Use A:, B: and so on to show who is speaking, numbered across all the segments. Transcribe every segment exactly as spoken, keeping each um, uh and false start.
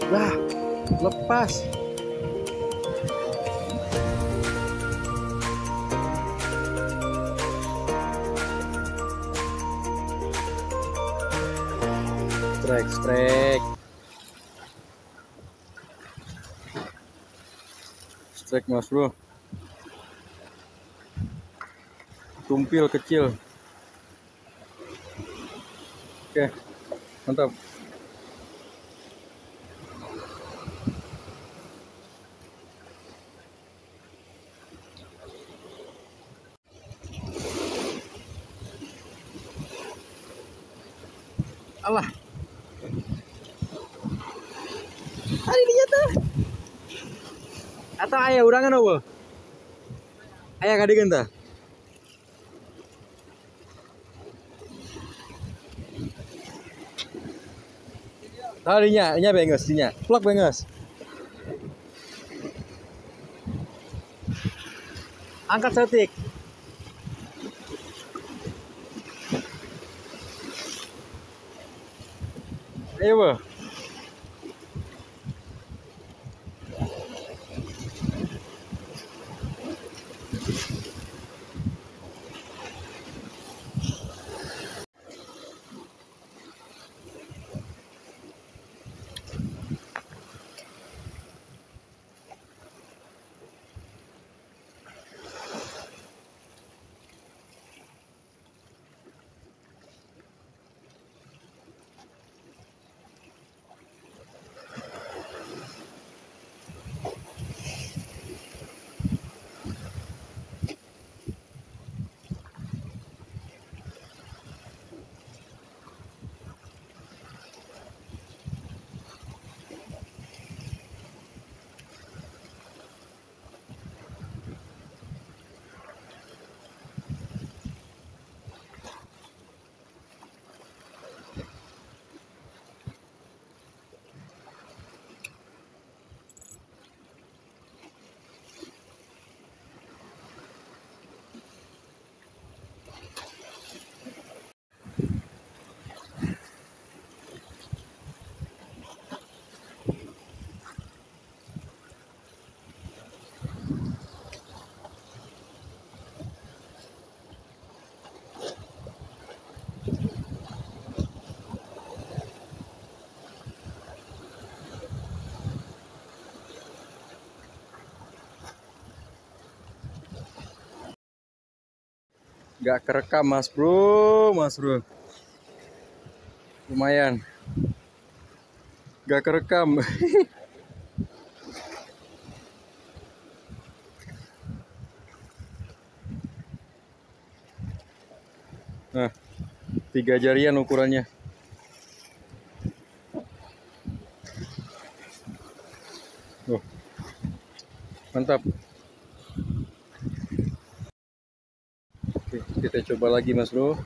A: Lah, lepas. Strike, strike. Strike mas bro. Tumpil kecil. Oke, mantap. Alah. Hari ini jatuh. Atau ayah urangan apa? Ayah kadegan ta? Tadinya, nya benges, nya. Plak benges. Angkat setik. Ayo, Bu. Gak kerekam mas bro, mas bro. Lumayan. Gak kerekam. Nah, tiga jarian ukurannya. Oh, mantap. Oke, kita coba lagi mas bro.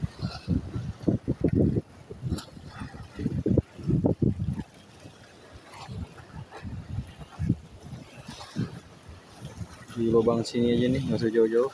A: Di lubang sini aja nih, nggak usah jauh-jauh.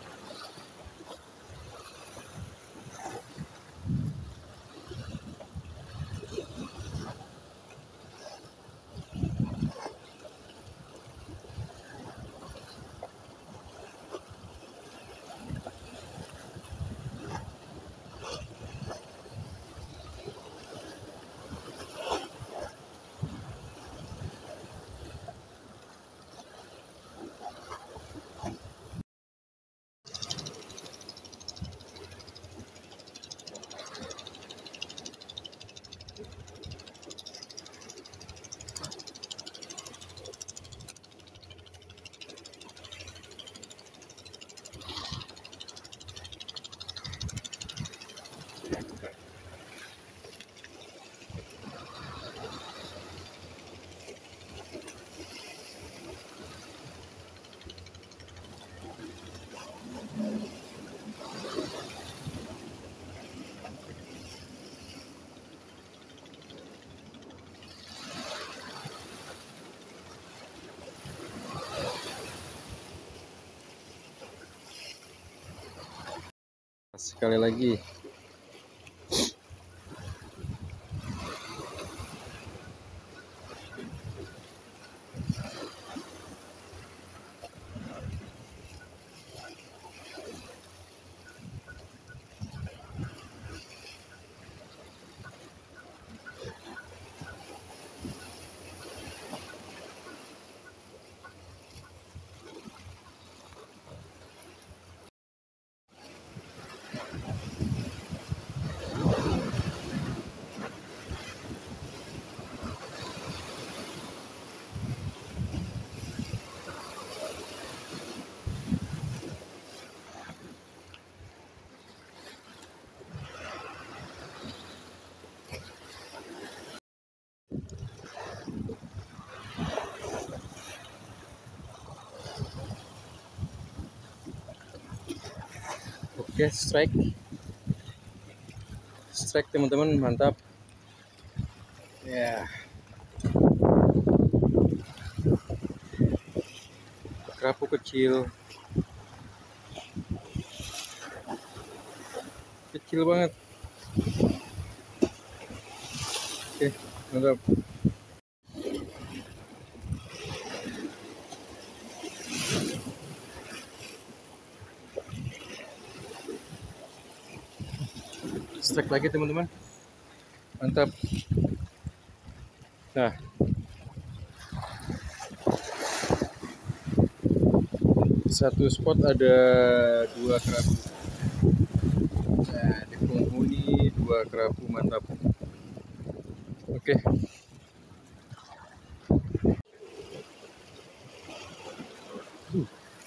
A: Sekali lagi. Oke, strike. Strike teman-teman, mantap. Ya. Kerapu kecil. Kecil banget. Oke, mantap. Strike lagi teman-teman, mantap. Nah, satu spot ada dua kerapu. Nah, di penghuni dua kerapu, mantap. Oke. Uh.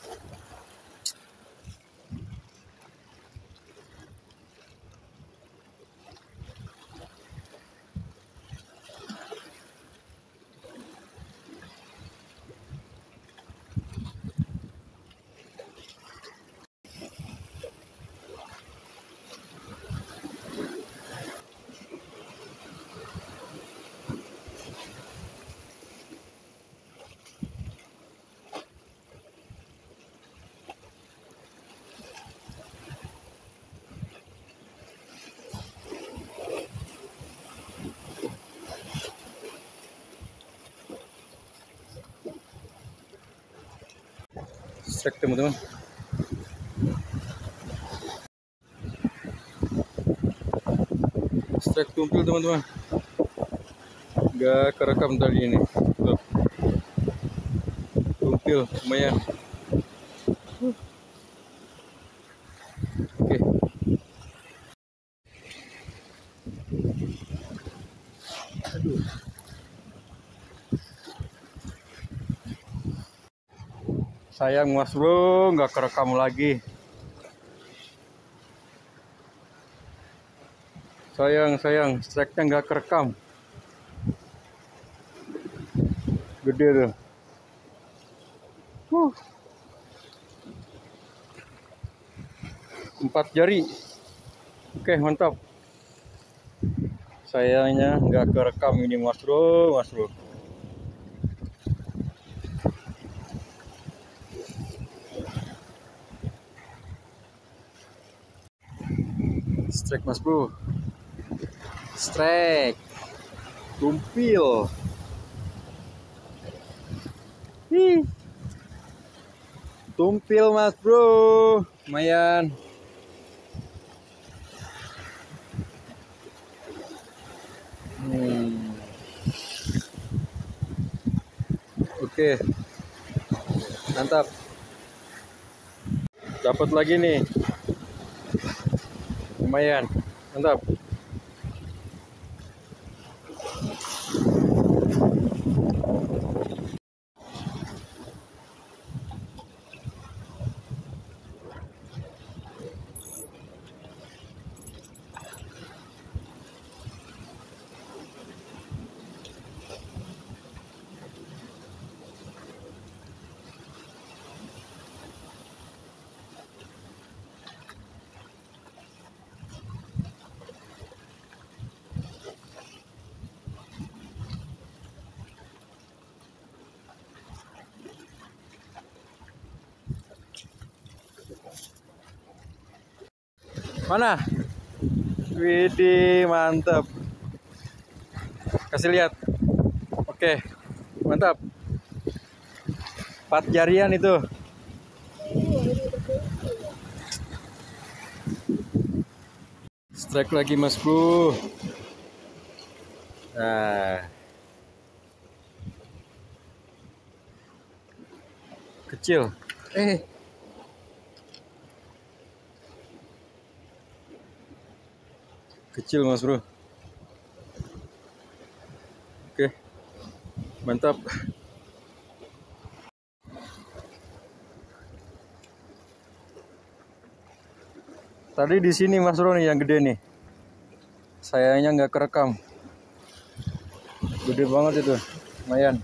A: Strike teman-teman. Strike tumpil teman-teman. Nggak kerekam tadi ini. Tuh. Tumpil lumayan. Oke. Aduh. Sayang mas bro, nggak kerekam lagi. Sayang, sayang, strike-nya nggak kerekam. Gede tuh. Uh. Empat jari. Oke, mantap. Sayangnya nggak kerekam ini mas bro, mas bro. Strike mas bro. Strike. Tumpil. Ih. Tumpil mas bro. Lumayan. Hmm. Oke. Mantap. Dapat lagi nih. Lumayan. Mantap. Mana? Widih, mantap. Kasih lihat. Oke, mantap. Empat jarian itu. Strike lagi mas bro. Nah. Kecil. Eh. Kecil mas bro. Oke. Mantap. Tadi di sini mas bro nih yang gede nih. Sayangnya nggak kerekam. Gede banget itu. Lumayan.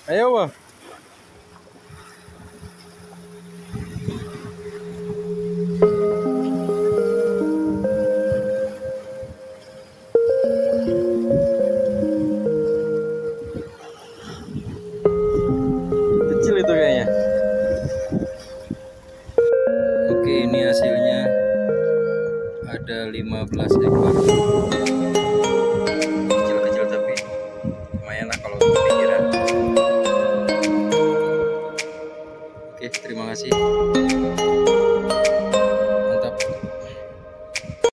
A: Ayo, Wah.